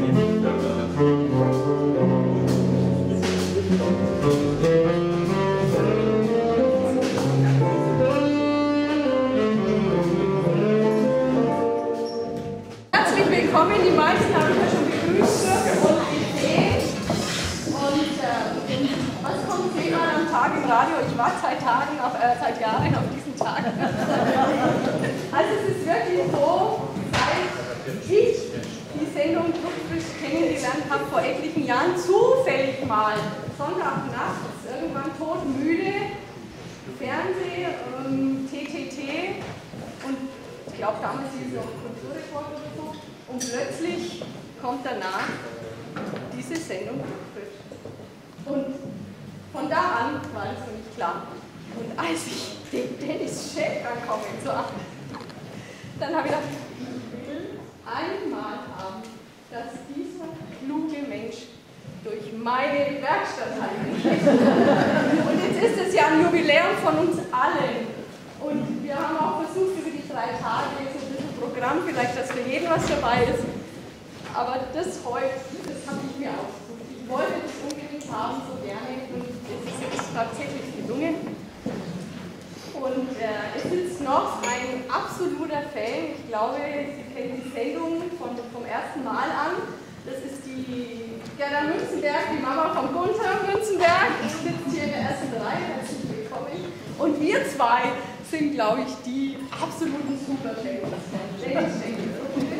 Herzlich willkommen, die meisten habe ich ja schon begrüßt und gesehen. Und was kommt zehnmal am Tag im Radio? Ich warte seit Jahren auf diesen Tag. Also es ist wirklich so, seit ich die Sendung Druckfrisch kennengelernt habe, vor etlichen Jahren, zufällig mal, Sonntagnachts, irgendwann todmüde, Fernseh, TTT und ich glaube damals hieß es noch Kulturreport oder so und plötzlich kommt danach diese Sendung Druckfrisch. Und von da an war das für mich klar. Und als ich den Dennis Schäfer kommen sah, dann habe ich gedacht, ich will einmal haben, dass dieser kluge Mensch durch meine Werkstatt geht. Und jetzt ist es ja ein Jubiläum von uns allen. Und wir haben auch versucht, über die 3 Tage so ein bisschen Programm, vielleicht, dass für jeden was dabei ist. Aber das heute, das habe ich mir ausgesucht. Ich wollte das unbedingt haben, so gerne. Und es ist jetzt tatsächlich gelungen. Und es sitzt noch ein absoluter Fan. Ich glaube, Sie kennen die Sendung vom ersten Mal an. Das ist die Gerda Münzenberg, die Mama von Gunther Münzenberg. Die sitzt hier in der ersten Reihe. Herzlich willkommen. Und wir zwei sind, glaube ich, die absoluten Superfans von Dennis Schenkel.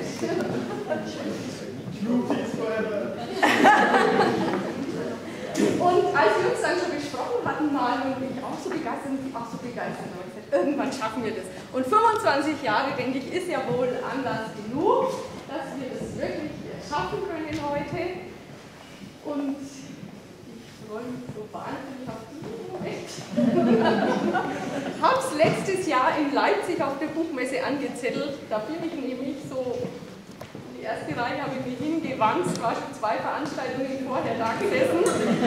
Und als wir uns dann schon besprochen hatten, mal und ich auch so begeistert und die auch so begeistert, habe ich gesagt, irgendwann schaffen wir das. Und 25 Jahre, denke ich, ist ja wohl Anlass genug, dass wir das wirklich schaffen können heute. Und ich freue mich so wahnsinnig auf diesen Moment. Ich habe es letztes Jahr in Leipzig auf der Buchmesse angezettelt. Da bin ich nämlich so. Die erste Reihe habe ich mich hingewandt, war schon 2 Veranstaltungen vorher da gesessen.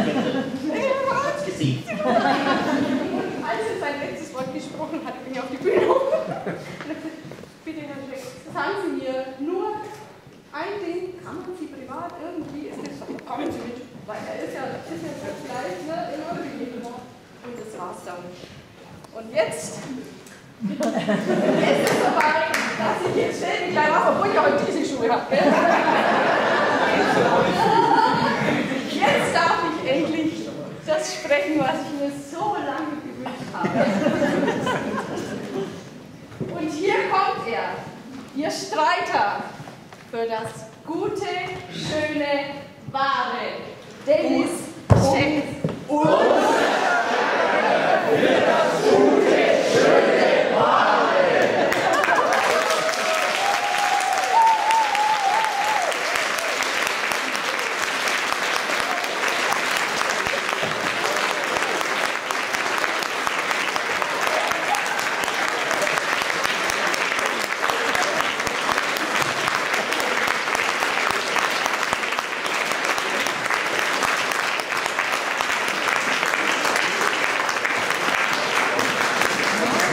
Und als er sein letztes Wort gesprochen hat, bin ich auf die Bühne hoch. Bitte, Herr Scheck, sagen Sie mir nur ein Ding, kann man Sie privat irgendwie, ist das, kommen Sie mit, weil er ist ja gleich, ne, immer begegnet. Und das war's dann. Und jetzt ist es soweit, dass ich jetzt stelle mich gleich auf, obwohl ich auch diese Schuhe habe. Jetzt darf ich endlich das sprechen, was ich mir so lange gewünscht habe. Und hier kommt er, Ihr Streiter für das Gute, Schöne, Wahre, Dennis Schenkel. Für das Gute, Schöne, Wahre.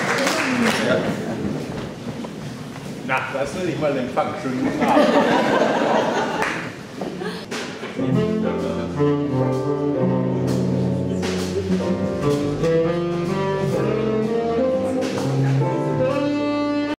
Na, das will ich mal empfangen. Schönen guten Abend.